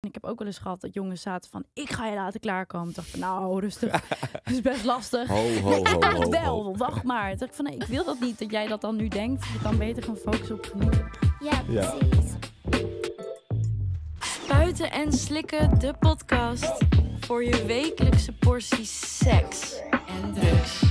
ik heb ook wel eens gehad dat jongens zaten van... ik ga je laten klaarkomen. Ik dacht van, nou, rustig. Dat is best lastig. Ho. Het wel, wacht maar. Toen dacht ik van, nee, ik wil dat niet, dat jij dat dan nu denkt. Je kan beter gaan focussen op genieten. Ja, Ja. precies. Spuiten en slikken, de podcast. Voor je wekelijkse portie seks en drugs.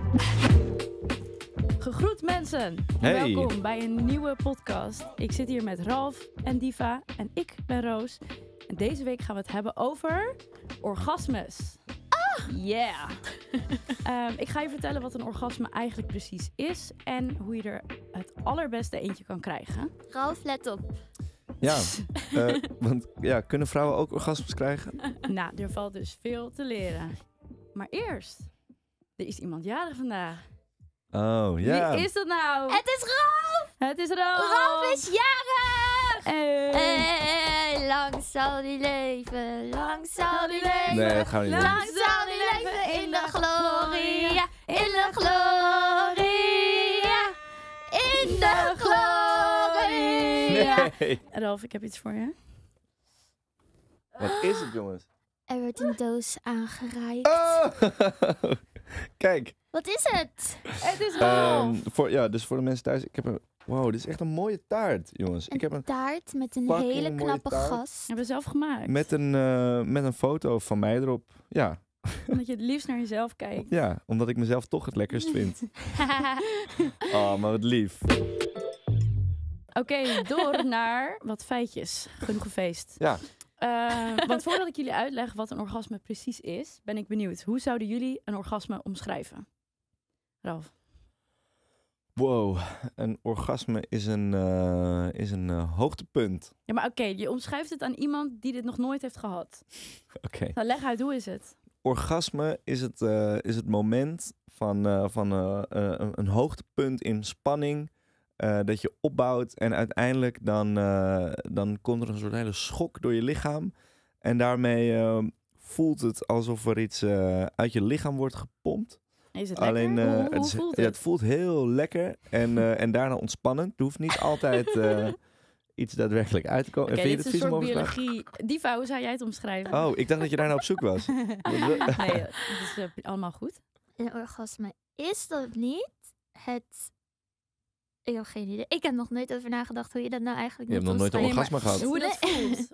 Gegroet mensen. Hey. Welkom bij een nieuwe podcast. Ik zit hier met Ralf en Diva en ik ben Roos. En deze week gaan we het hebben over orgasmes. Yeah! Ik ga je vertellen wat een orgasme eigenlijk precies is en hoe je er het allerbeste eentje kan krijgen. Ralf, let op. Ja, want kunnen vrouwen ook orgasmes krijgen? Nou, er valt dus veel te leren. Maar eerst, er is iemand jarig vandaag. Oh, ja. Wie is dat nou? Het is Ralf! Het is Ralf! Ralf is jarig! Hey. Hey, lang zal die leven, lang zal die leven. Nee, dat gaan we niet doen. Lang zal die leven in de gloria, in de gloria, in de gloria. Nee. Ralf, ik heb iets voor je. Wat is het, jongens? Er wordt een doos aangereikt. Oh! Kijk. Wat is het? Het is Ralf! Dus voor de mensen thuis, ik heb een... Wow, dit is echt een mooie taart, jongens. Ik heb Een een taart met een fucking hele mooie knappe taart. gast. Hebben we zelf gemaakt. met een foto van mij erop. Ja, Omdat je het liefst naar jezelf kijkt. ja, omdat ik mezelf toch het lekkerst vind. Oh, maar wat lief. Oké, door naar wat feitjes. Genoeg gefeest. Ja, Want voordat ik jullie uitleg wat een orgasme precies is, ben ik benieuwd. Hoe zouden jullie een orgasme omschrijven? Ralf. wow. Een orgasme is een hoogtepunt. Ja, maar oké, je omschrijft het aan iemand die dit nog nooit heeft gehad. Oké. Nou, leg uit, hoe is het? Orgasme is het moment van een hoogtepunt in spanning dat je opbouwt en uiteindelijk dan komt er een soort hele schok door je lichaam en daarmee voelt het alsof er iets uit je lichaam wordt gepompt. Is het Alleen lekker? Hoe het, voelt ja, het? het voelt heel lekker en daarna ontspannend. Er hoeft niet altijd iets daadwerkelijk uit te komen. Oké, Vind je dit het is een vies om soort over te praten? biologie. Diva, hoe zou jij het omschrijven? Oh, ik dacht dat je daar nou op zoek was. Nee, het is allemaal goed. Een orgasme is dat niet het... Ik heb geen idee. Ik heb nog nooit over nagedacht hoe je dat nou eigenlijk Je hebt nog nooit een Nee, maar orgasme gehad. Hoe dat Nee. voelt.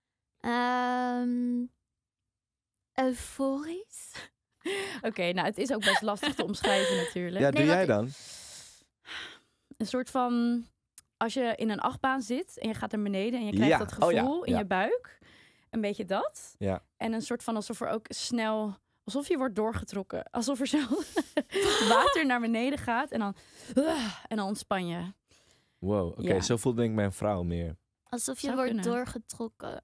Euforisch. Oké, nou, het is ook best lastig te omschrijven natuurlijk. Ja, Nee, doe wat jij ik- dan? Een soort van, als je in een achtbaan zit en je gaat naar beneden en je krijgt Ja, dat oh ja, gevoel in ja. je buik. Een beetje dat. Ja. En een soort van alsof er ook snel, alsof je wordt doorgetrokken. Alsof er zo water naar beneden gaat en dan ontspan je. Wow, oké, Ja. zo voelt denk ik mijn vrouw meer. Alsof je Zou wordt kunnen. doorgetrokken.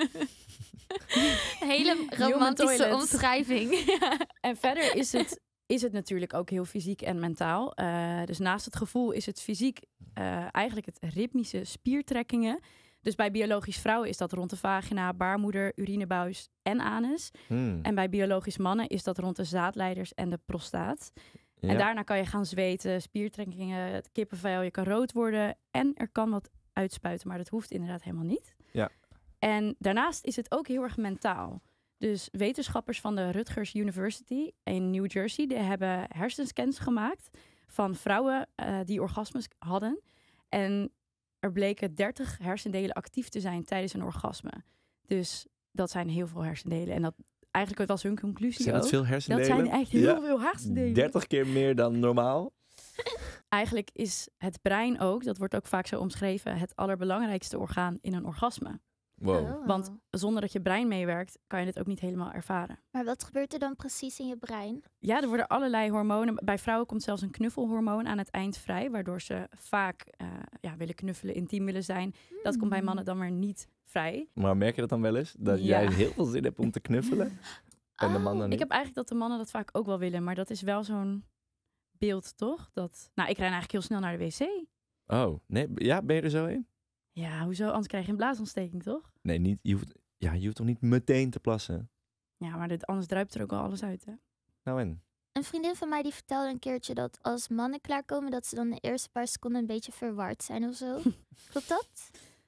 Hele Human romantische toilet. omschrijving. En verder is het natuurlijk ook heel fysiek en mentaal. Dus naast het gevoel is het fysiek eigenlijk het ritmische spiertrekkingen. Dus bij biologisch vrouwen is dat rond de vagina, baarmoeder, urinebuis en anus. En bij biologisch mannen is dat rond de zaadleiders en de prostaat. Ja. En daarna kan je gaan zweten, spiertrekkingen, het kippenvel, je kan rood worden en er kan wat uitspuiten, maar dat hoeft inderdaad helemaal niet. Ja. En daarnaast is het ook heel erg mentaal. Dus wetenschappers van de Rutgers University in New Jersey, die hebben hersenscans gemaakt van vrouwen die orgasmes hadden. En er bleken 30 hersendelen actief te zijn tijdens een orgasme. Dus dat zijn heel veel hersendelen. En dat eigenlijk was hun conclusie Zijn dat ook. veel Dat hersendelen? zijn echt heel Ja. veel hersendelen. 30 keer meer dan normaal? Eigenlijk is het brein ook, dat wordt ook vaak zo omschreven, het allerbelangrijkste orgaan in een orgasme. Wow. Oh. Want zonder dat je brein meewerkt, kan je dit ook niet helemaal ervaren. Maar wat gebeurt er dan precies in je brein? Ja, er worden allerlei hormonen. Bij vrouwen komt zelfs een knuffelhormoon aan het eind vrij, waardoor ze vaak willen knuffelen, intiem willen zijn. Dat komt bij mannen dan weer niet vrij. Maar merk je dat dan wel eens? Dat Ja. jij heel veel zin hebt om te knuffelen? En de man dan Ik niet? heb eigenlijk dat de mannen dat vaak ook wel willen, maar dat is wel zo'n beeld, toch? Nou, ik ren eigenlijk heel snel naar de wc. Oh, nee. Ja, ben je er zo in? Ja, hoezo? Anders krijg je een blaasontsteking, toch? Nee, niet. Je hoeft toch niet meteen te plassen? Ja, maar anders druipt er ook al alles uit, hè? Nou en? Een vriendin van mij die vertelde een keertje dat als mannen klaarkomen, dat ze dan de eerste paar seconden een beetje verward zijn of zo. Klopt dat?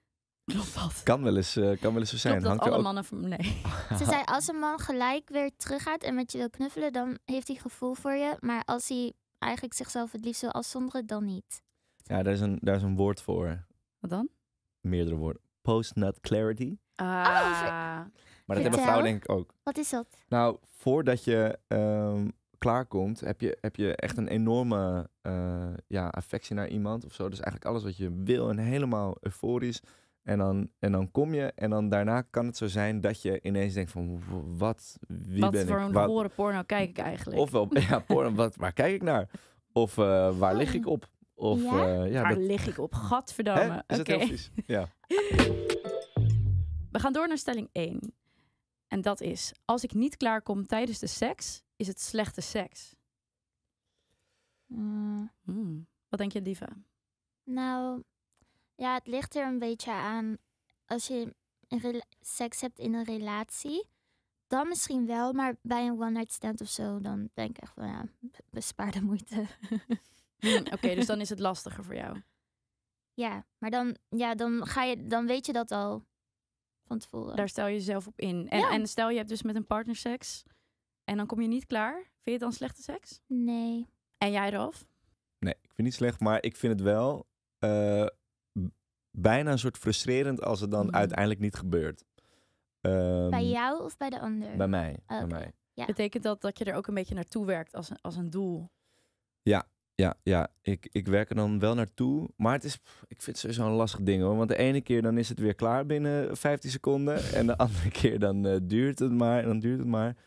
Klopt dat? Kan wel eens zo zijn. Klopt dat Hangt er alle ook... mannen... Nee. Ze zei, als een man gelijk weer teruggaat en met je wil knuffelen, dan heeft hij gevoel voor je. Maar als hij eigenlijk zichzelf het liefst wil afzonderen, dan niet. Ja, daar is een woord voor. Wat dan? Meerdere woorden. Post-nut clarity. Maar dat hebben Vertel. vrouwen denk ik ook. Wat is dat? Nou, voordat je klaarkomt, heb je echt een enorme affectie naar iemand of zo. Dus eigenlijk alles wat je wil en helemaal euforisch. En dan kom je en dan daarna kan het zo zijn dat je ineens denkt van, wie Wat ben voor ik? een horror porno kijk ik eigenlijk? Ofwel, ja, porno, waar kijk ik naar? Of waar lig ik op? Of, Ja? Waar dat, lig ik op? hè? Gadverdamme. Is het Oké. heel vies? Ja. We gaan door naar stelling 1. En dat is, als ik niet klaarkom tijdens de seks, is het slechte seks. Wat denk je, Diva? Nou, ja, het ligt er een beetje aan. Als je seks hebt in een relatie, dan misschien wel. Maar bij een one-night stand of zo, dan denk ik echt van, ja, bespaar de moeite. Oké, dus dan is het lastiger voor jou. Ja, maar dan weet je dat al van tevoren. Daar stel je jezelf op in. En, Ja. en stel je hebt dus met een partner seks en dan kom je niet klaar. Vind je het dan slechte seks? Nee. En jij, Ralf? Nee, ik vind het niet slecht, maar ik vind het wel bijna een soort frustrerend als het dan uiteindelijk niet gebeurt. Bij jou of bij de ander? Bij mij. Oké. Bij mij. Ja. Betekent dat dat je er ook een beetje naartoe werkt als een doel? Ja, ik werk er dan wel naartoe. Maar ik vind het sowieso een lastig ding hoor. Want de ene keer dan is het weer klaar binnen 15 seconden. En de andere keer dan duurt het maar. En dan duurt het maar.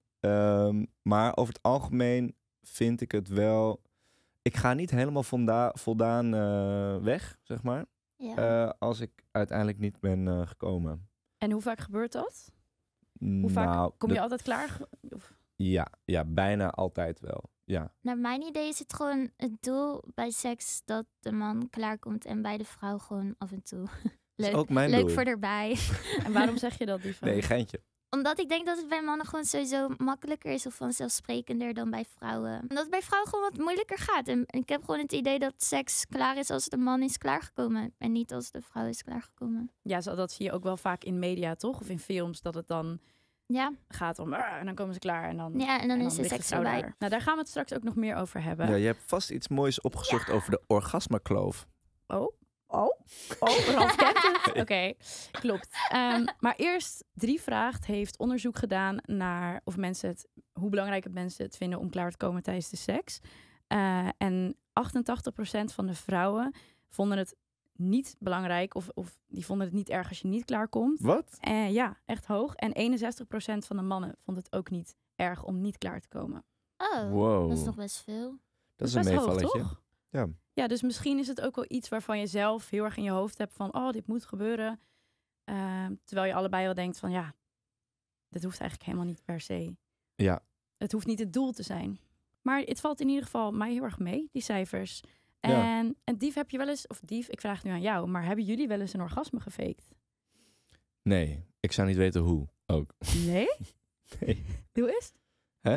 Maar over het algemeen vind ik het wel... Ik ga niet helemaal voldaan weg, zeg maar. Ja. Als ik uiteindelijk niet ben gekomen. En hoe vaak gebeurt dat? Hoe vaak Nou, kom je altijd klaar? Of- Ja, bijna altijd wel. Ja. Naar mijn idee is het gewoon het doel bij seks dat de man klaarkomt en bij de vrouw gewoon af en toe. Dat is Leuk, ook mijn leuk doel. voor erbij. En waarom zeg je dat, Diva? Nee, geintje. Omdat ik denk dat het bij mannen gewoon sowieso makkelijker is of vanzelfsprekender dan bij vrouwen. Omdat het bij vrouwen gewoon wat moeilijker gaat. En ik heb gewoon het idee dat seks klaar is als de man is klaargekomen. En niet als de vrouw is klaargekomen. Ja, dat zie je ook wel vaak in media, toch? Of in films, dat het dan Ja, gaat om... en dan komen ze klaar en dan... ja en dan is de ligt seks vrouw erbij. daar. Nou, daar gaan we het straks ook nog meer over hebben. Ja, je hebt vast iets moois opgezocht over de orgasmekloof. Oh, Ralf kent het. Oké, klopt. Maar eerst 3 vraagt heeft onderzoek gedaan naar of hoe belangrijk het mensen het vinden om klaar te komen tijdens de seks. En 88% van de vrouwen vonden het niet belangrijk of die vonden het niet erg als je niet klaarkomt. Wat? Ja, echt hoog. En 61% van de mannen vond het ook niet erg om niet klaar te komen. Oh, Wow. dat is nog best veel. Dat is een best hoog, meevalletje. toch? Ja. Ja, dus misschien is het ook wel iets waarvan je zelf heel erg in je hoofd hebt van, oh, dit moet gebeuren. Terwijl je allebei wel denkt van, ja, dit hoeft eigenlijk helemaal niet per se. Ja. Het hoeft niet het doel te zijn. Maar het valt in ieder geval mij heel erg mee, die cijfers. Ja. En Dief, heb je wel eens, of Dief, ik vraag het nu aan jou, maar hebben jullie wel eens een orgasme gefaked? Nee, ik zou niet weten hoe ook. Nee? Nee. Doe eens. Hè?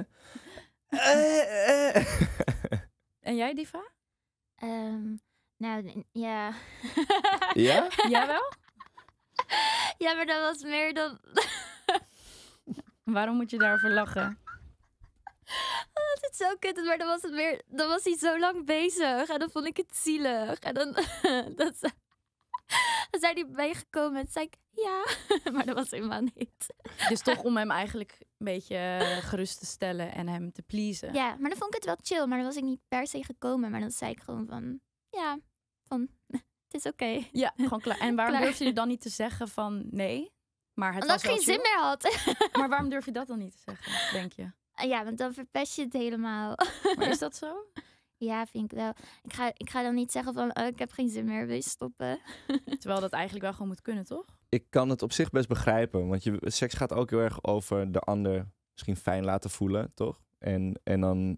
En jij, Diva? Nou, ja. Ja? Jij wel? Ja, maar dat was meer dan... Waarom moet je daarover lachen? Het is zo kut, maar dan was hij zo lang bezig. En dan vond ik het zielig. En dan, dan zei hij meegekomen en zei ik, ja. Maar dat was helemaal niet. Dus toch om hem eigenlijk een beetje gerust te stellen en hem te pleasen. Ja, maar dan vond ik het wel chill. Maar dan was ik niet per se gekomen. Maar dan zei ik gewoon van, ja, het is oké. Ja, gewoon klaar. En waarom Klaar. durf je dan niet te zeggen van nee? Maar het Omdat was ik geen wel zin chill? meer had. Maar waarom durf je dat dan niet te zeggen, denk je? Ja, want dan verpest je het helemaal. Maar is dat zo? Ja, vind ik wel. Ik ga dan niet zeggen van, oh, ik heb geen zin meer, wil je stoppen? Terwijl dat eigenlijk wel gewoon moet kunnen, toch? Ik kan het op zich best begrijpen. Want seks gaat ook heel erg over de ander misschien fijn laten voelen, toch? En dan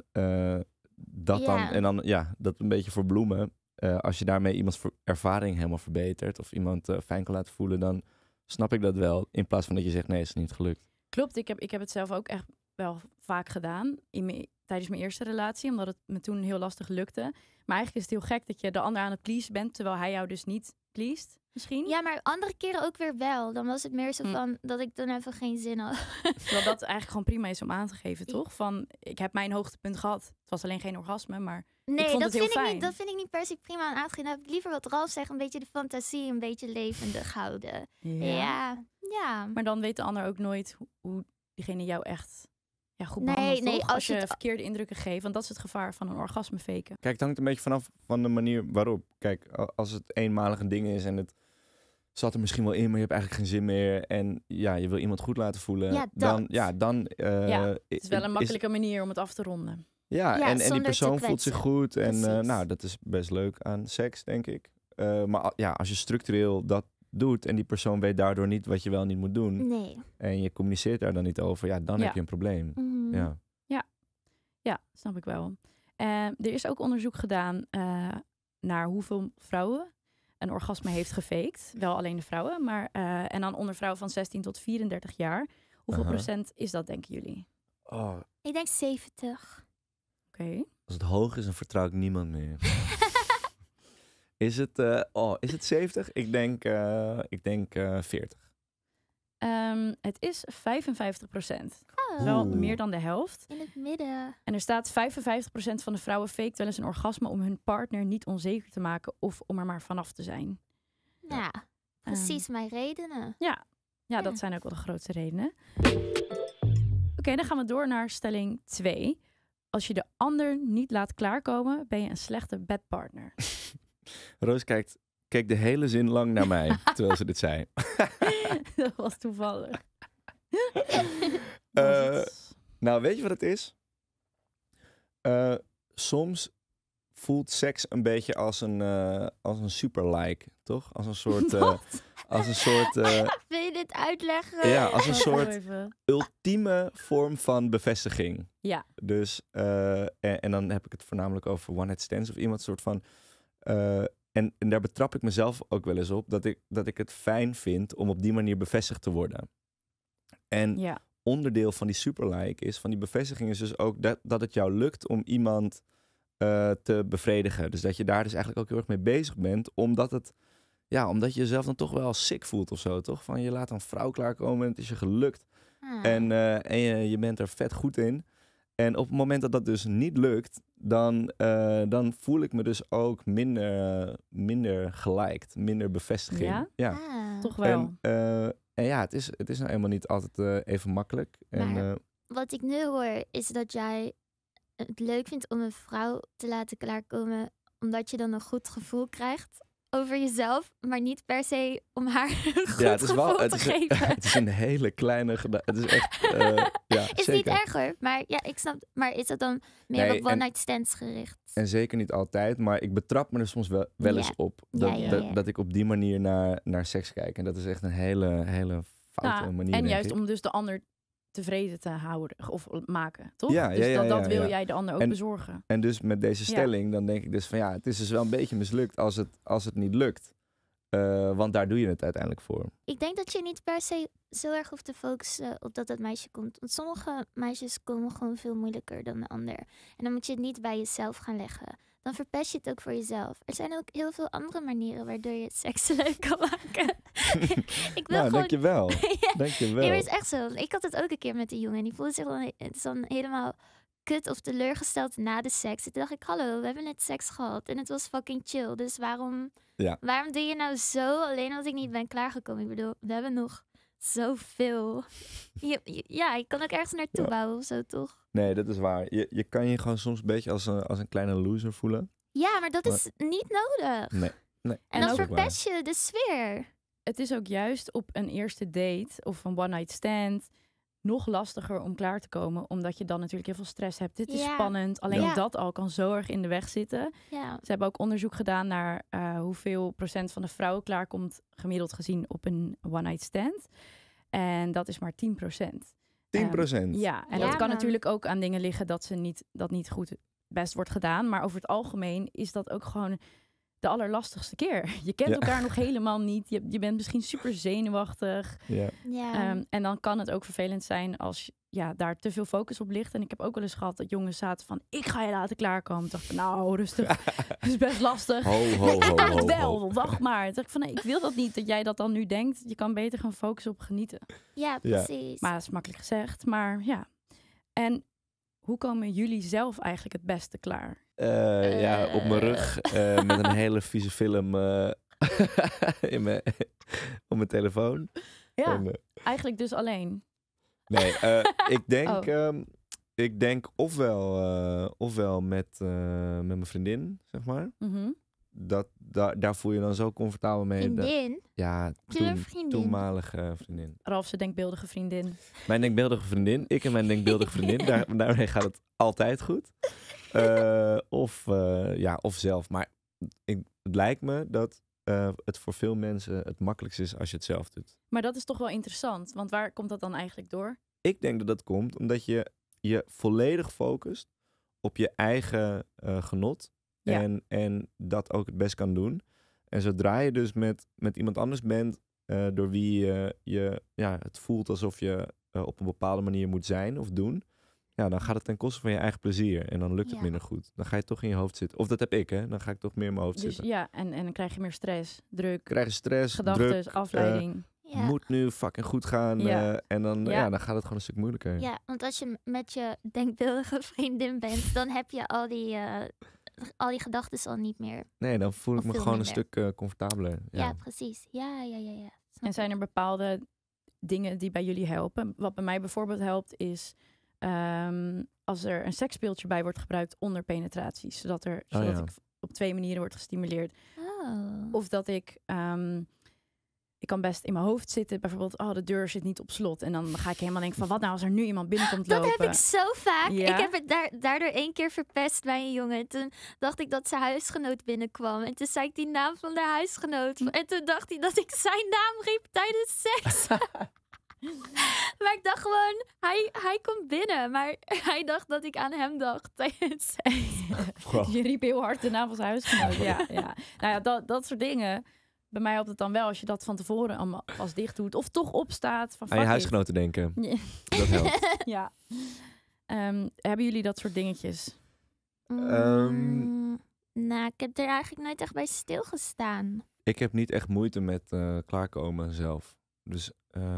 dat een beetje verbloemen. Als je daarmee iemands ervaring helemaal verbetert of iemand fijn kan laten voelen, dan snap ik dat wel. In plaats van dat je zegt, nee, is niet gelukt. Klopt, ik heb het zelf ook echt wel vaak gedaan tijdens mijn eerste relatie, omdat het me toen heel lastig lukte. Maar eigenlijk is het heel gek dat je de ander aan het pleasen bent, terwijl hij jou dus niet pleased misschien. Ja, maar andere keren ook weer wel. Dan was het meer zo van dat ik dan even geen zin had. Terwijl dat eigenlijk gewoon prima is om aan te geven, toch? Van, ik heb mijn hoogtepunt gehad. Het was alleen geen orgasme, maar Nee, vond dat het heel vind, fijn. dat vind ik niet per se prima aan aangegeven. Dan heb ik liever wat Ralf zegt, een beetje de fantasie, een beetje levendig houden. Ja. Maar dan weet de ander ook nooit hoe diegene jou echt goed Nee, behandelt, nee, toch? als Als je het- verkeerde indrukken geeft. Want dat is het gevaar van een orgasme faken. Kijk, het hangt een beetje vanaf van de manier waarop. Kijk, als het eenmalig een ding is en het zat er misschien wel in, maar je hebt eigenlijk geen zin meer. En ja, je wil iemand goed laten voelen. Ja, Het is wel een makkelijke manier om het af te ronden. Ja, Ja, en die zonder te persoon voelt zich kwetsen. goed. En Precies. nou, dat is best leuk aan seks, denk ik. Maar ja, als je structureel dat doet en die persoon weet daardoor niet wat je wel niet moet doen. Nee. En je communiceert daar dan niet over, ja, dan Ja. heb je een probleem. Mhm. Ja. Ja, snap ik wel. Er is ook onderzoek gedaan naar hoeveel vrouwen een orgasme heeft gefaked. Wel alleen de vrouwen, maar en dan onder vrouwen van 16 tot 34 jaar. Hoeveel Aha. procent is dat, denken jullie? Oh, Ik denk 70. Oké. als het hoog is, dan vertrouw ik niemand meer. Is het 70? Ik denk 40. Het is 55%. Oh, Wel Oeh. meer dan de helft. in het midden. En er staat 55% van de vrouwen faked wel eens een orgasme om hun partner niet onzeker te maken of om er maar vanaf te zijn. Ja, precies mijn redenen. Ja, Ja. dat zijn ook wel de grootste redenen. Oké, dan gaan we door naar stelling 2. Als je de ander niet laat klaarkomen, ben je een slechte bedpartner. Roos keek de hele zin lang naar mij, terwijl ze dit zei. Dat was toevallig. Eh, Nou, weet je wat het is? Soms voelt seks een beetje als een super-like, toch? Als een soort... Wil je dit uitleggen? ja, als een Wacht soort even. ultieme vorm van bevestiging. Ja. Dus, en dan heb ik het voornamelijk over one-night stands of iemand soort van... en daar betrap ik mezelf ook wel eens op, dat ik het fijn vind om op die manier bevestigd te worden. En Ja. onderdeel van die super-like is, van die bevestiging is dus ook dat het jou lukt om iemand te bevredigen. Dus dat je daar dus eigenlijk ook heel erg mee bezig bent, omdat je jezelf dan toch wel sick voelt of zo, toch? Van je laat een vrouw klaarkomen en het is je gelukt. Ah. En je bent er vet goed in. En op het moment dat dat dus niet lukt, dan voel ik me dus ook minder geliked, minder bevestiging. Ja? Ah. Toch wel. En ja, het is nou eenmaal niet altijd even makkelijk. En, Maar- Wat ik nu hoor, is dat jij het leuk vindt om een vrouw te laten klaarkomen, omdat je dan een goed gevoel krijgt over jezelf, maar niet per se om haar een goed ja, het is gevoel wel te geven. het is een hele kleine Het is echt, ja, Is zeker. niet erg hoor, maar ja, ik snap. Maar is dat dan meer Nee, op one-night stands gericht? En zeker niet altijd, maar ik betrap me er soms wel Ja. eens op. Ja. Dat ik op die manier naar seks kijk. En dat is echt een hele foute Ja, manier, en denk juist ik. om dus de ander tevreden te houden of maken, toch? Ja, dus ja, dat wil ja. jij de ander ook En- bezorgen. En dus met deze Ja. stelling, dan denk ik dus van ja, het is dus wel een beetje mislukt als het niet lukt. Want daar doe je het uiteindelijk voor. Ik denk dat je niet per se zo erg hoeft te focussen op dat het meisje komt. Want sommige meisjes komen gewoon veel moeilijker dan de ander. En dan moet je het niet bij jezelf gaan leggen. Dan verpest je het ook voor jezelf. Er zijn ook heel veel andere manieren waardoor je seks leuk kan maken. Ik wil Nou, gewoon... dankjewel. Ja. Dankjewel. Nee, maar het is echt zo. Ik had het ook een keer met een jongen. En die voelde zich dan helemaal kut of teleurgesteld na de seks. Toen dacht ik, hallo, we hebben net seks gehad. En het was fucking chill. Dus waarom doe je nou zo alleen als ik niet ben klaargekomen? Ik bedoel, we hebben nog zoveel. Je kan ook ergens naartoe Ja. bouwen of zo, toch? Nee, dat is waar. Je kan je gewoon soms een beetje als een kleine loser voelen. Ja, maar dat is niet nodig. Nee. En En dan ook- verpest je de sfeer. Het is ook juist op een eerste date of een one-night stand nog lastiger om klaar te komen, omdat je dan natuurlijk heel veel stress hebt. Dit is Ja. spannend. Alleen Ja. dat al kan zo erg in de weg zitten. Ja. Ze hebben ook onderzoek gedaan naar hoeveel procent van de vrouwen klaarkomt gemiddeld gezien op een one-night stand. En dat is maar 10%. 10%. Ja, en Ja, dat kan man. natuurlijk ook aan dingen liggen dat niet goed best wordt gedaan. Maar over het algemeen is dat ook gewoon de allerlastigste keer. Je kent Ja. elkaar nog helemaal niet. Je bent misschien super zenuwachtig. Ja. Ja. En dan kan het ook vervelend zijn als daar te veel focus op ligt. En ik heb ook wel eens gehad dat jongens zaten van... ik ga je laten klaarkomen. Toen dacht ik, nou, rustig. Dat is best lastig. Ho, Nee, ik kan het wel. ho. Wacht maar. Toen dacht ik van, nee, ik wil dat niet. Dat jij dat dan nu denkt. Je kan beter gaan focussen op genieten. Ja, precies. Maar dat is makkelijk gezegd. Maar ja. En hoe komen jullie zelf eigenlijk het beste klaar? Op mijn rug met een hele vieze film op mijn telefoon. Ja, En, eigenlijk dus alleen. nee, Oh. ik denk ofwel met mijn vriendin, zeg maar. Mhm. Daar voel je dan zo comfortabel mee. Vriendin? Ja, Heb je een toen, vriendin? toenmalige vriendin. Ralf, zijn denkbeeldige vriendin. Mijn denkbeeldige vriendin. Ik en mijn denkbeeldige vriendin. Daarmee gaat het altijd goed. Of zelf. Maar het lijkt me dat het voor veel mensen het makkelijkst is als je het zelf doet. Maar dat is toch wel interessant. Want waar komt dat dan eigenlijk door? Ik denk dat dat komt omdat je je volledig focust op je eigen genot. Ja. En dat ook het best kan doen. En zodra je dus met iemand anders bent, door wie je het voelt alsof je op een bepaalde manier moet zijn of doen, ja, dan gaat het ten koste van je eigen plezier. En dan lukt het Ja. minder goed. Dan ga je toch in je hoofd zitten. Of dat heb ik, hè. Dan ga ik toch meer in mijn hoofd Dus zitten. ja, en dan krijg je meer stress, druk, Krijg je stress, gedachten, druk, afleiding. Ja. moet nu fucking goed gaan. Ja. En dan, Ja. dan gaat het gewoon een stuk moeilijker. Ja, want als je met je denkbeeldige vriendin bent, dan heb je al die gedachten al niet meer. Nee, dan voel ik Of me veel gewoon minder. een stuk comfortabeler. Ja, precies. Ja. Snap En zijn er bepaalde dingen die bij jullie helpen? Wat bij mij bijvoorbeeld helpt is... als er een seksspeeltje bij wordt gebruikt onder penetratie. Zodat ja. ik op 2 manieren word gestimuleerd. Oh. Of dat ik... ik kan best in mijn hoofd zitten. Bijvoorbeeld, de deur zit niet op slot. En dan ga ik helemaal denken van... wat nou als er nu iemand binnenkomt Dat lopen? heb ik zo vaak. Ja? Ik heb het daardoor 1 keer verpest bij een jongen. Toen dacht ik dat zijn huisgenoot binnenkwam. En toen zei ik die naam van de huisgenoot. En toen dacht hij dat ik zijn naam riep tijdens seks. Maar ik dacht gewoon, hij komt binnen. Maar hij dacht dat ik aan hem dacht tijdens seks. Wow. Je riep heel hard de naam van zijn huisgenoot. Ja. Nou ja, dat soort dingen. Bij mij helpt het dan wel als je dat van tevoren allemaal vast dicht doet. Of toch opstaat. Van, Aan je fuck it. huisgenoten denken. Ja. Dat helpt. Ja. Hebben jullie dat soort dingetjes? Nou, ik heb er eigenlijk nooit echt bij stilgestaan. Ik heb niet echt moeite met klaarkomen zelf. Dus,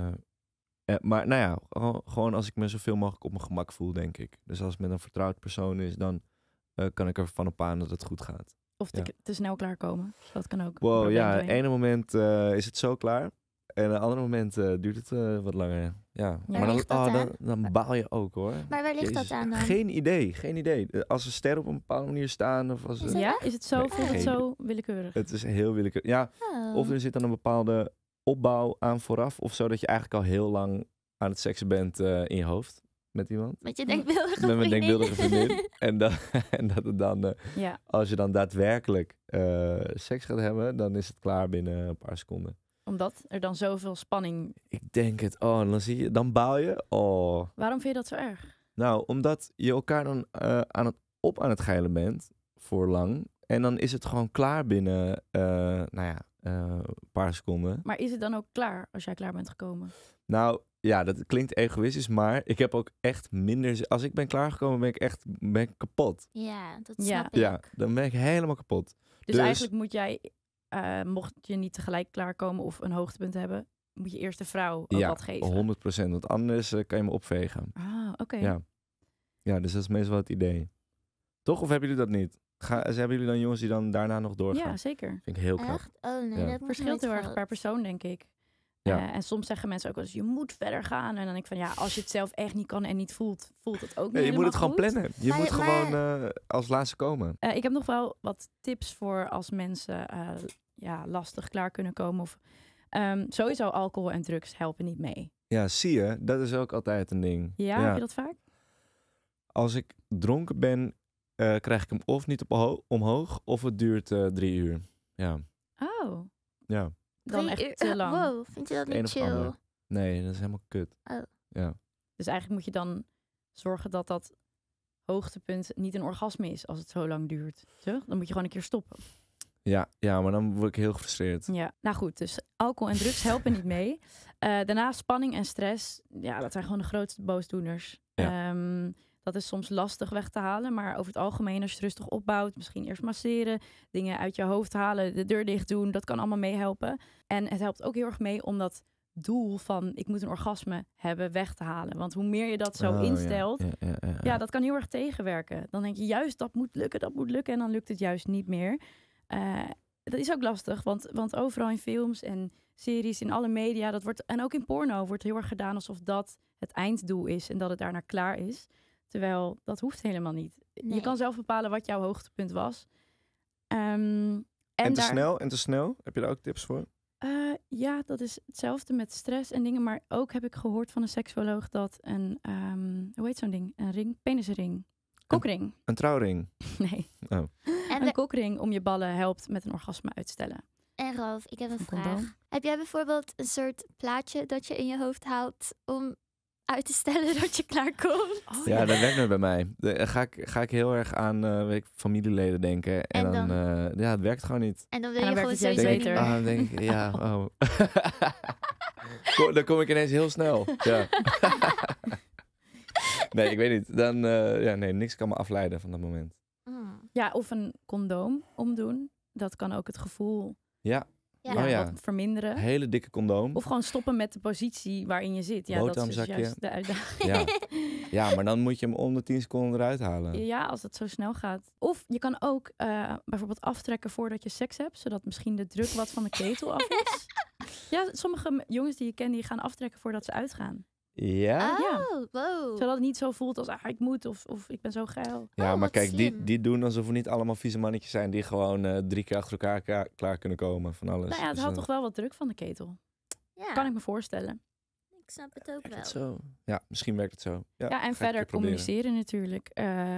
maar nou ja, gewoon als ik me zoveel mogelijk op mijn gemak voel, denk ik. Dus als het met een vertrouwd persoon is, dan kan ik ervan op aan dat het goed gaat. Of Ja. te snel klaarkomen? Dat kan ook. Wow, Probleem ja, zijn. ene moment is het zo klaar. En het andere moment duurt het wat langer. Ja, Waar maar dan, ligt dat aan? dan baal je ook, hoor. Maar waar ligt Jezus, dat aan dan? Geen idee. Als er sterren op een bepaalde manier staan, of als Is dat Ja? echt? Is het zo? Nee, Voelt het geen zo willekeurig? het is heel willekeurig. Ja, Oh. of er zit dan een bepaalde opbouw aan vooraf, of zo, dat je eigenlijk al heel lang aan het seksen bent in je hoofd met iemand. Met je denkbeeldige Met mijn vriendin. denkbeeldige vriendin. en dat het dan, Ja. als je dan daadwerkelijk seks gaat hebben, dan is het klaar binnen een paar seconden. Omdat er dan zoveel spanning... Ik denk het. Oh, en dan zie je, dan baal je. Oh. Waarom vind je dat zo erg? Nou, omdat je elkaar dan aan het geilen bent voor lang. En dan is het gewoon klaar binnen, een paar seconden. Maar is het dan ook klaar als jij klaar bent gekomen? Nou, ja, dat klinkt egoïstisch, maar ik heb ook echt minder... Als ik ben klaargekomen, ben ik kapot. Ja, dat Ja. snap ik. Ja, dan ben ik helemaal kapot. Dus, Dus- eigenlijk moet jij, mocht je niet tegelijk klaarkomen of een hoogtepunt hebben, moet je eerst de vrouw ook Ja, wat geven. 100%. Want anders kan je me opvegen. Ah, oké. Ja. Ja, dus dat is meestal wel het idee. Toch? Of hebben jullie dat niet? Hebben jullie dan jongens die dan daarna nog doorgaan? Ja, zeker. Vind ik heel knap. Echt? Oh nee, Ja. dat moet Verschilt heel erg per persoon, denk ik. Ja. En soms zeggen mensen ook wel eens, je moet verder gaan. En dan denk ik van, ja, als je het zelf echt niet kan en niet voelt, voelt het ook niet Nee, je moet het helemaal gewoon goed. plannen. Je Maar- moet maar- gewoon als laatste komen. Ik heb nog wel wat tips voor als mensen lastig klaar kunnen komen. Of, sowieso alcohol en drugs helpen niet mee. Ja, zie je. Dat is ook altijd een ding. Ja, heb je dat vaak? Als ik dronken ben, krijg ik hem of niet omhoog, of het duurt 3 uur. Ja. Oh, Ja. dan 3 echt uur? te lang. Wow, vind je dat Het een niet of chill? ander. Nee, dat is helemaal kut. Oh. Ja. Dus eigenlijk moet je dan zorgen dat dat hoogtepunt niet een orgasme is als het zo lang duurt. Toch? Dan moet je gewoon een keer stoppen. Ja, maar dan word ik heel gefrustreerd. Ja, nou goed, dus alcohol en drugs helpen niet mee. Daarna spanning en stress, ja, dat zijn gewoon de grootste boosdoeners. Ja. Dat is soms lastig weg te halen, maar over het algemeen als je het rustig opbouwt, misschien eerst masseren, dingen uit je hoofd halen, de deur dicht doen, dat kan allemaal meehelpen. En het helpt ook heel erg mee om dat doel van ik moet een orgasme hebben weg te halen. Want hoe meer je dat zo Oh, instelt, Ja. dat kan heel erg tegenwerken. Dan denk je juist dat moet lukken en dan lukt het juist niet meer. Dat is ook lastig, want overal in films en series, in alle media, en ook in porno wordt heel erg gedaan alsof dat het einddoel is en dat het daarna klaar is. Terwijl dat hoeft helemaal niet. Nee. Je kan zelf bepalen wat jouw hoogtepunt was. En te snel? Heb je daar ook tips voor? Ja, dat is hetzelfde met stress en dingen. Maar ook heb ik gehoord van een seksuoloog dat een, hoe heet zo'n ding? Een ring, penisring. Kokring. Een trouwring? Nee. Oh. En, Een kokring om je ballen helpt met een orgasme uitstellen. en Ralf, ik heb een Een vraag. condoom. Heb jij bijvoorbeeld een soort plaatje dat je in je hoofd houdt om uit te stellen dat je klaar komt? Oh, Ja, dat werkt nooit bij mij. Ga ik heel erg aan familieleden denken. En En dan, dan? het werkt gewoon niet. En dan wil En dan je werkt gewoon het juist sowieso beter. niet meer. Dan denk ik, ja, oh. Dan kom ik ineens heel snel. Ja. Nee, ik weet niet. Dan, niks kan me afleiden van dat moment. Ja, of een condoom omdoen. Dat kan ook het gevoel Ja. wat verminderen. Hele dikke condoom. Of gewoon stoppen met de positie waarin je zit. Ja, dat is dus Boterhamzakje. juist de uitdaging. Ja. Ja, maar dan moet je hem om de 10 seconden eruit halen. Ja, als het zo snel gaat. Of je kan ook bijvoorbeeld aftrekken voordat je seks hebt, zodat misschien de druk wat van de ketel af is. Ja, sommige jongens die je kent, die gaan aftrekken voordat ze uitgaan. Ja? Oh, wow. Zodat het niet zo voelt als ik moet of ik ben zo geil. Ja, Oh, maar wat kijk, slim. die doen alsof we niet allemaal vieze mannetjes zijn die gewoon 3 keer achter elkaar klaar kunnen komen van alles. Nou ja, het Dus, haalt toch wel wat druk van de ketel. Ja, Kan ik me voorstellen. ik snap het ook werkt wel. het zo? Ja, misschien werkt het zo. Ja, Ja, ga en ik verder een keer proberen. communiceren natuurlijk.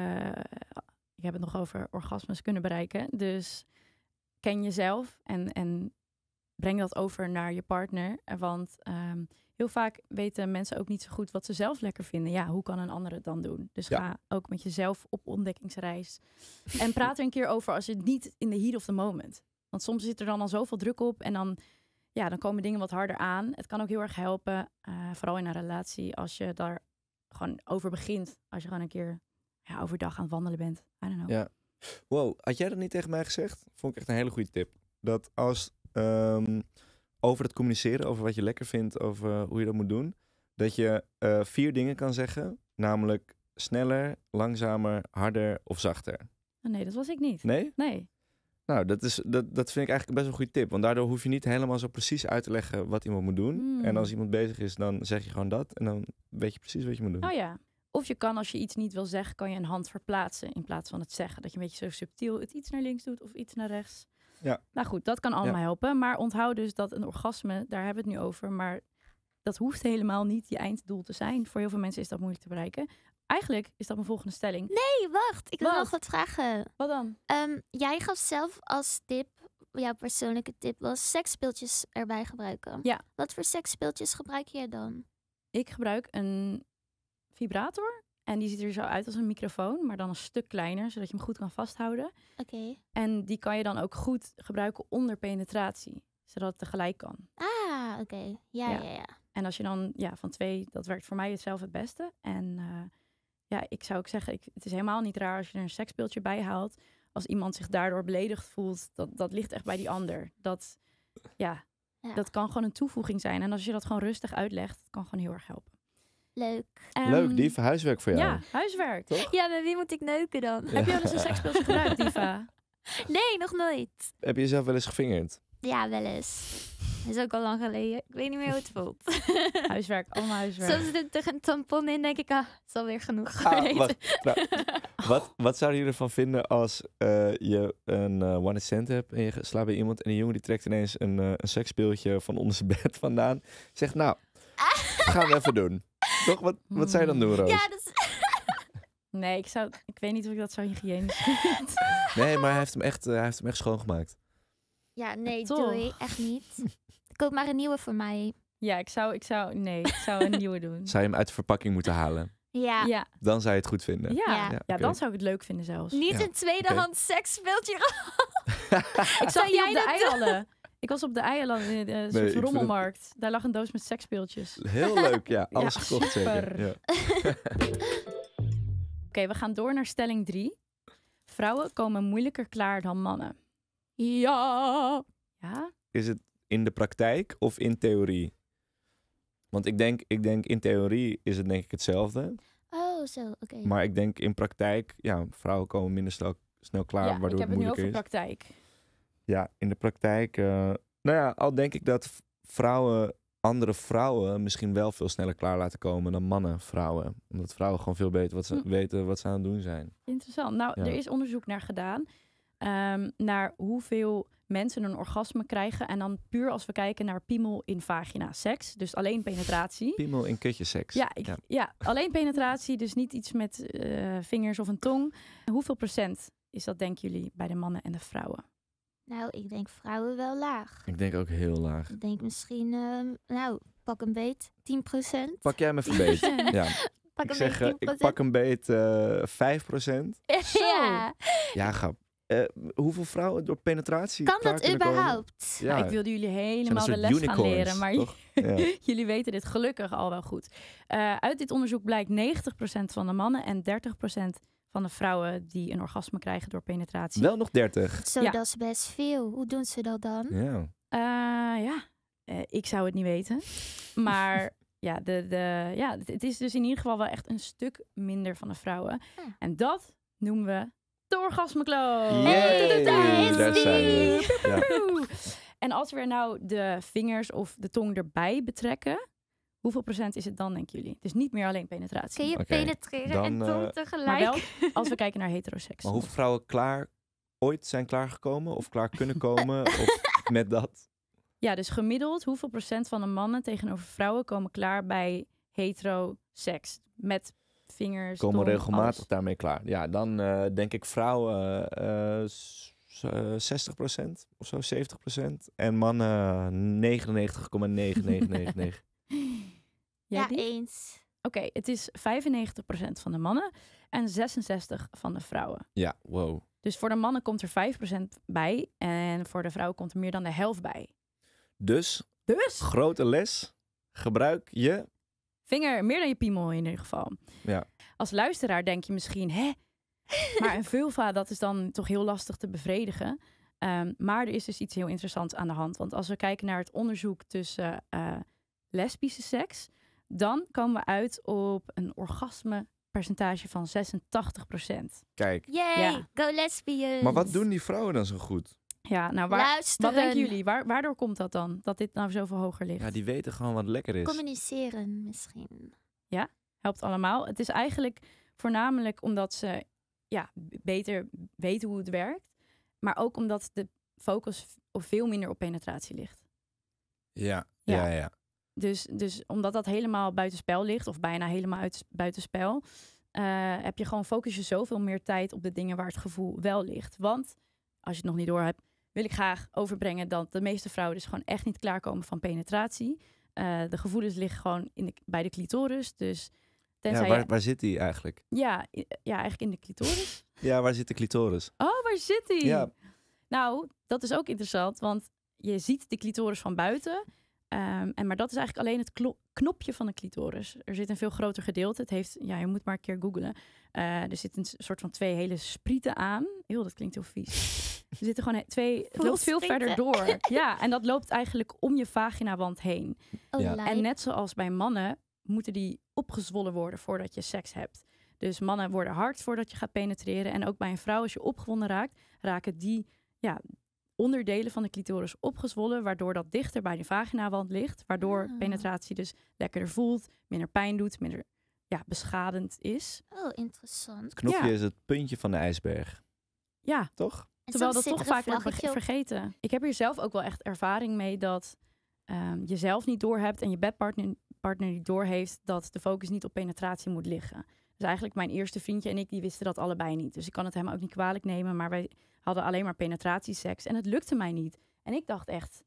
Ik heb het nog over orgasmes kunnen bereiken. Dus ken jezelf en breng dat over naar je partner. Want heel vaak weten mensen ook niet zo goed wat ze zelf lekker vinden. Ja, hoe kan een ander het dan doen? Dus Ja. ga ook met jezelf op ontdekkingsreis. En praat er een keer over als je het niet in the heat of the moment. Want soms zit er dan al zoveel druk op en dan komen dingen wat harder aan. Het kan ook heel erg helpen, vooral in een relatie, als je daar gewoon over begint. Als je gewoon een keer overdag aan het wandelen bent. I don't know. Ja. Wow, had jij dat niet tegen mij gezegd? Vond ik echt een hele goede tip. Dat als over het communiceren, over wat je lekker vindt, over hoe je dat moet doen, dat je 4 dingen kan zeggen. Namelijk sneller, langzamer, harder of zachter. Nee, dat was ik niet. Nee? Nee. Nou, dat vind ik eigenlijk best wel een goede tip. Want daardoor hoef je niet helemaal zo precies uit te leggen wat iemand moet doen. Hmm. En als iemand bezig is, dan zeg je gewoon dat. En dan weet je precies wat je moet doen. Oh ja. Of je kan, als je iets niet wil zeggen, kan je een hand verplaatsen in plaats van het zeggen. Dat je een beetje zo subtiel het iets naar links doet of iets naar rechts. Ja. Nou goed, dat kan allemaal helpen. Maar onthoud dus dat een orgasme, daar hebben we het nu over. Maar dat hoeft helemaal niet je einddoel te zijn. Voor heel veel mensen is dat moeilijk te bereiken. Eigenlijk is dat mijn volgende stelling. Nee, wacht. Ik wil Wat? nog wat vragen. Wat dan? Jij gaf zelf als tip, jouw persoonlijke tip was seksspeeltjes erbij gebruiken. Ja. Wat voor seksspeeltjes gebruik je dan? Ik gebruik een vibrator. En die ziet er zo uit als een microfoon, maar dan een stuk kleiner, zodat je hem goed kan vasthouden. Oké. En die kan je dan ook goed gebruiken onder penetratie, zodat het tegelijk kan. Ah, oké. Ja. En als je dan van 2, dat werkt voor mij zelf het beste. En ik zou ook zeggen, het is helemaal niet raar als je er een seksspeeltje bij haalt. Als iemand zich daardoor beledigd voelt, dat ligt echt bij die ander. Dat kan gewoon een toevoeging zijn. En als je dat gewoon rustig uitlegt, het kan gewoon heel erg helpen. Leuk. Leuk, Diva, huiswerk voor jou. Ja, huiswerk. Toch? Ja, met wie moet ik neuken dan? Heb je wel eens een seksspeeltje gebruikt, Diva? Nee, nog nooit. Heb je jezelf wel eens gevingerd? Ja, wel eens. Dat is ook al lang geleden. Ik weet niet meer hoe het voelt. Huiswerk, allemaal huiswerk. Soms zit er een tampon in, denk ik, het is alweer genoeg Ah, geweest. wat zouden jullie ervan vinden als je een one night stand hebt en je slaapt bij iemand en die jongen die trekt ineens een seksspeeltje van onder zijn bed vandaan. Zegt, nou, dat gaan we even doen. Toch? Wat zou je dan doen, Roos? Ja, dat is... Nee, ik weet niet of ik dat zo hygiënisch vind. Nee, maar hij heeft hem echt schoongemaakt. Ja, nee, Toch? doei. Echt niet. Koop maar een nieuwe voor mij. Ja, ik zou een nieuwe doen. Zou je hem uit de verpakking moeten halen? Ja. Ja, Dan zou je het goed vinden. ja. Ja. Ja, oké. dan zou ik het leuk vinden zelfs. Niet Ja, een tweedehands seksspeeltje. Ik zag die jij op de dat doen? eihallen. Ik was op de eihallen in de ik soort vind het- rommelmarkt. Daar lag een doos met seksspeeltjes. Heel leuk, ja. Alles Ja, gekocht zeker. super. Ja. Oké, we gaan door naar stelling 3. Vrouwen komen moeilijker klaar dan mannen. Ja. Ja? Is het in de praktijk of in theorie? Want ik denk in theorie is het denk ik hetzelfde. Oh, zo, oké. Maar ik denk in praktijk, ja, vrouwen komen minder snel klaar, Ja, waardoor ik heb het het nu moeilijker over is. praktijk. Ja, in de praktijk. Nou ja, al denk ik dat andere vrouwen misschien wel veel sneller klaar laten komen dan mannen, vrouwen. Omdat vrouwen gewoon veel beter weten wat ze aan het doen zijn. Interessant. Nou, Ja. er is onderzoek naar gedaan. Naar hoeveel mensen een orgasme krijgen. En dan puur als we kijken naar piemel in vagina seks. Dus alleen penetratie. Piemel in kutjeseks. Ja, alleen penetratie. Dus niet iets met vingers of een tong. Hoeveel procent is dat, denken jullie, bij de mannen en de vrouwen? Nou, ik denk vrouwen wel laag. Ik denk ook heel laag. Ik denk misschien, pak een beet, 10%. Pak jij me even beet. Ja, Pak ik een zeg, beet, 10%. ik pak een beet 5%. Ja, Ja, grap. Hoeveel vrouwen door penetratie kan klaar dat kunnen komen? überhaupt? Ja, Ik wilde jullie zijn een helemaal de soort les gaan unicorns, leren. Maar toch? Ja. jullie weten dit gelukkig al wel goed. Uit dit onderzoek blijkt 90% van de mannen en 30% van de vrouwen die een orgasme krijgen door penetratie. Wel nog 30. Zo, Ja. dat is best veel. Hoe doen ze dat dan? Ja. Ik zou het niet weten. Maar ja, het is dus in ieder geval wel echt een stuk minder van de vrouwen. Ah. En dat noemen we de orgasmekloot. Yay, daar is daar zijn we. die. Ja. Woehoe. En als we er nou de vingers of de tong erbij betrekken, hoeveel procent is het dan, denken jullie? Dus niet meer alleen penetratie. Kun je Oké, penetreren en dan, tong Maar tegelijk? wel als we kijken naar heteroseks. Maar hoeveel vrouwen ooit zijn klaargekomen of klaar kunnen komen of met dat? Ja, dus gemiddeld hoeveel procent van de mannen tegenover vrouwen komen klaar bij heteroseks? Met vingers, Komen tong, regelmatig alles. daarmee klaar. Ja, dan denk ik vrouwen 60% of zo, 70%. En mannen 99,9999. Jij Ja, die? eens. Oké, het is 95% van de mannen en 66% van de vrouwen. Ja, wow. Dus voor de mannen komt er 5% bij en voor de vrouwen komt er meer dan de helft bij. Dus, Dus grote les. Gebruik je... vinger, meer dan je piemel in ieder geval. Ja. Als luisteraar denk je misschien, hè? Maar een vulva, dat is dan toch heel lastig te bevredigen. Maar er is dus iets heel interessants aan de hand. Want als we kijken naar het onderzoek tussen lesbische seks, dan komen we uit op een orgasmepercentage van 86%. Kijk. Yay, Ja. go lesbians. Maar wat doen die vrouwen dan zo goed? Ja, nou, Luisteren. wat denken jullie? Waardoor komt dat dan? Dat dit nou zoveel hoger ligt? Ja, die weten gewoon wat lekker is. Communiceren misschien. Helpt allemaal. Het is eigenlijk voornamelijk omdat ze beter weten hoe het werkt. Maar ook omdat de focus veel minder op penetratie ligt. Ja, Ja. ja, ja. Dus omdat dat helemaal buitenspel ligt, of bijna helemaal buitenspel, heb je gewoon focus je zoveel meer tijd op de dingen waar het gevoel wel ligt. Want, als je het nog niet door hebt, wil ik graag overbrengen dat de meeste vrouwen dus gewoon echt niet klaarkomen van penetratie. De gevoelens liggen gewoon bij de clitoris. Dus tenzij Ja, waar zit die eigenlijk? ja, eigenlijk in de clitoris. Ja, waar zit de clitoris? Oh, waar zit die? Ja. Nou, dat is ook interessant, want je ziet de clitoris van buiten. Maar dat is eigenlijk alleen het knopje van de clitoris. Er zit een veel groter gedeelte. Het heeft, je moet maar een keer googlen. Er zit een soort van 2 hele sprieten aan. Eeuw, dat klinkt heel vies. Er zitten gewoon 2. Het loopt veel sprieten. verder door. Ja, en dat loopt eigenlijk om je vaginawand heen. Oh, Ja. lijp. En net zoals bij mannen moeten die opgezwollen worden voordat je seks hebt. Dus mannen worden hard voordat je gaat penetreren. En ook bij een vrouw, als je opgewonden raakt, raken die onderdelen van de clitoris opgezwollen, waardoor dat dichter bij de vaginawand ligt. Waardoor Ah. penetratie dus lekkerder voelt, minder pijn doet, minder beschadend is. Oh, interessant. Het knopje Ja. is het puntje van de ijsberg, Ja, toch? En terwijl dat soms toch zit er vaak een wordt vlaggetje op. vergeten. Ik heb hier zelf ook wel echt ervaring mee dat je zelf niet doorhebt en je bedpartner niet doorheeft dat de focus niet op penetratie moet liggen. Dus eigenlijk mijn eerste vriendje en ik, die wisten dat allebei niet. Dus ik kan het hem ook niet kwalijk nemen, maar wij hadden alleen maar penetratieseks en het lukte mij niet. En ik dacht echt,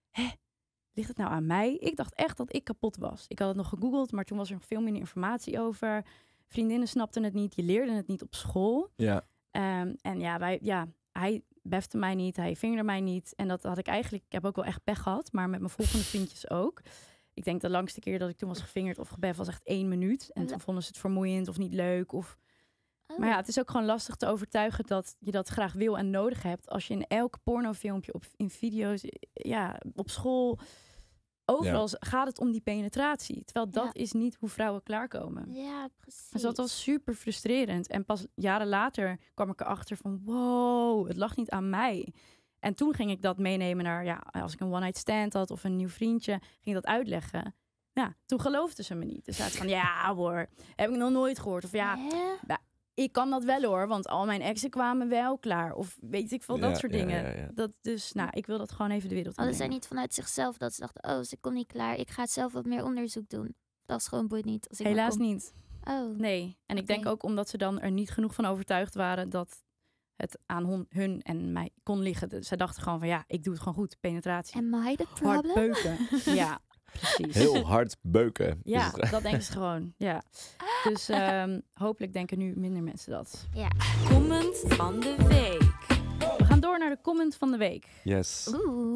ligt het nou aan mij? Ik dacht echt dat ik kapot was. Ik had het nog gegoogeld, maar toen was er nog veel minder informatie over. Vriendinnen snapten het niet, je leerde het niet op school. Ja. En hij befte mij niet, hij vingerde mij niet. En dat had ik eigenlijk, ik heb ook wel echt pech gehad, maar met mijn volgende vriendjes ook. Ik denk de langste keer dat ik toen was gevingerd of gebeft was echt 1 minuut. En toen vonden ze het vermoeiend of niet leuk. Maar ja, het is ook gewoon lastig te overtuigen dat je dat graag wil en nodig hebt. Als je in elk pornofilmpje, in video's, op school, overal gaat het om die penetratie. Terwijl dat is niet hoe vrouwen klaarkomen. Ja, precies. Dus dat was super frustrerend. En pas jaren later kwam ik erachter van wow, het lag niet aan mij. En toen ging ik dat meenemen naar, als ik een one-night stand had of een nieuw vriendje, ging ik dat uitleggen. Ja, toen geloofden ze me niet. Dus zeiden van, ja hoor, heb ik nog nooit gehoord. Of ik kan dat wel hoor, want al mijn exen kwamen wel klaar. Of weet ik veel, dat soort dingen. Ja. Dat, dus ik wil dat gewoon even de wereld in. Hadden zij niet vanuit zichzelf dat ze dachten, ze komt niet klaar. Ik ga zelf wat meer onderzoek doen. Dat is gewoon boeit niet. Als ik helaas niet. Oh. Nee. En ik denk ook omdat ze dan er niet genoeg van overtuigd waren dat het aan hun en mij kon liggen. Zij dachten gewoon van ik doe het gewoon goed. Penetratie. Am I the problem? Hard beuken. Ja, precies. Heel hard beuken. Ja, dat denken ze gewoon. Ja. Dus hopelijk denken nu minder mensen dat. Ja. Comment van de week. We gaan door naar de comment van de week. Yes.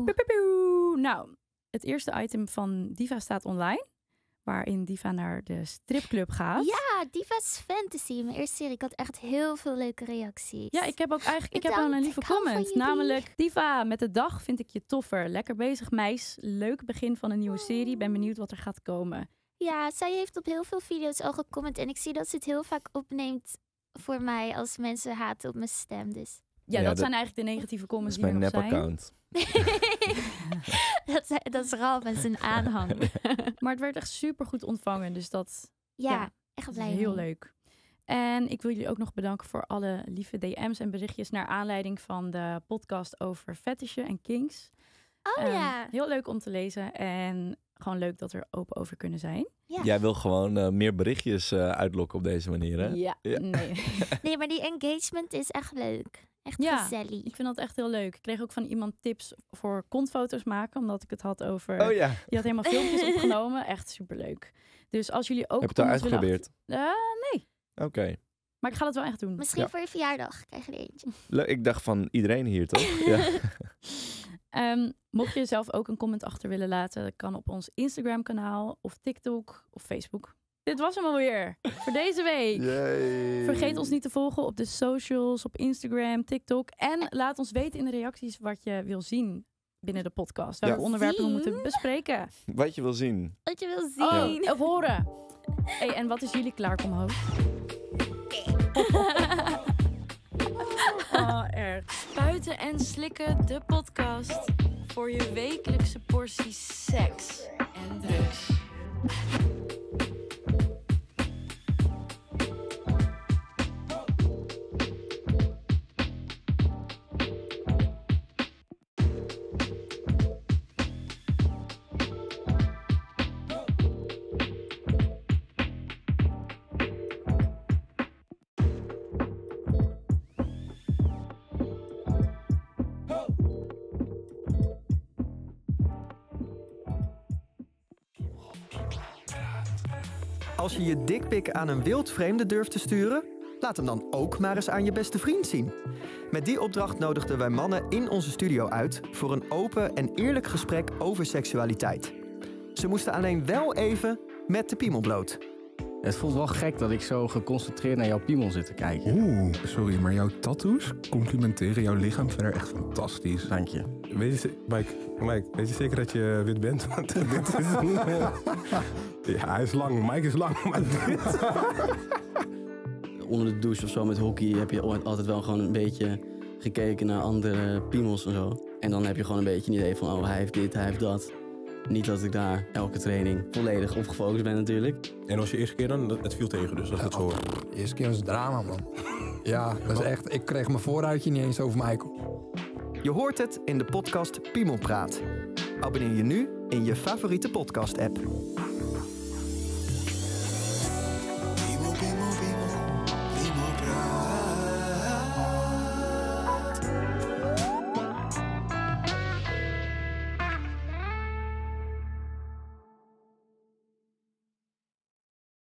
Nou, het eerste item van Diva staat online. Waarin Diva naar de stripclub gaat. Ja, Diva's Fantasy. Mijn eerste serie. Ik had echt heel veel leuke reacties. Ja, ik heb ook eigenlijk wel een lieve comment. Namelijk, Diva, met de dag vind ik je toffer. Lekker bezig, meis. Leuk begin van een nieuwe serie. Ben benieuwd wat er gaat komen. Ja, zij heeft op heel veel video's al gecomment. En ik zie dat ze het heel vaak opneemt voor mij als mensen haten op mijn stem. Dus. Ja, dat zijn eigenlijk de negatieve comments die er nog zijn. Dat is mijn nep-account. dat is Ralf en zijn aanhang. Maar het werd echt super goed ontvangen. Dus dat echt blij. Heel leuk. En ik wil jullie ook nog bedanken voor alle lieve DM's en berichtjes naar aanleiding van de podcast over fetishen en kinks. Heel leuk om te lezen en gewoon leuk dat we er open over kunnen zijn. Ja. Jij wil gewoon meer berichtjes uitlokken op deze manier, hè? Ja. Nee, maar die engagement is echt leuk. Echt gezellig. Ik vind dat echt heel leuk. Ik kreeg ook van iemand tips voor kontfoto's maken, omdat ik het had over... Oh ja. Die had helemaal filmpjes opgenomen. Echt superleuk. Dus als jullie ook... Heb je het al uitgeprobeerd? Nee. Oké. Maar ik ga dat wel echt doen. Misschien voor je verjaardag krijg je er eentje. Ik dacht van iedereen hier, toch? Mocht je zelf ook een comment achter willen laten, dat kan op ons Instagram-kanaal of TikTok of Facebook. Dit was hem alweer voor deze week. Yay. Vergeet ons niet te volgen op de socials, op Instagram, TikTok. En laat ons weten in de reacties wat je wil zien binnen de podcast. Welke onderwerpen we moeten bespreken. Wat je wil zien. Wat je wil zien. Of horen. Hey, en wat is jullie klaarkomhoog? Erg. Spuiten en slikken, de podcast. Voor je wekelijkse portie seks en drugs. Als je je dikpik aan een wildvreemde durft te sturen, laat hem dan ook maar eens aan je beste vriend zien. Met die opdracht nodigden wij mannen in onze studio uit voor een open en eerlijk gesprek over seksualiteit. Ze moesten alleen wel even met de piemel bloot. Het voelt wel gek dat ik zo geconcentreerd naar jouw piemel zit te kijken. Sorry, maar jouw tattoos complimenteren jouw lichaam verder echt fantastisch. Dank je. Weet je, Mike, weet je zeker dat je wit bent? Want dit is ja, hij is lang. Mike is lang, maar dit... Onder de douche of zo met hockey heb je altijd wel gewoon een beetje gekeken naar andere piemels en zo. En dan heb je gewoon een beetje een idee van, oh, hij heeft dit, hij heeft dat. Niet dat ik daar elke training volledig op gefocust ben natuurlijk. En was je eerste keer dan? Het viel tegen, dus dat is goed zo. De eerste keer was het drama, man. Ja, dat is echt... Ik kreeg mijn vooruitje niet eens over Michael. Je hoort het in de podcast Piemelpraat. Abonneer je nu in je favoriete podcast-app.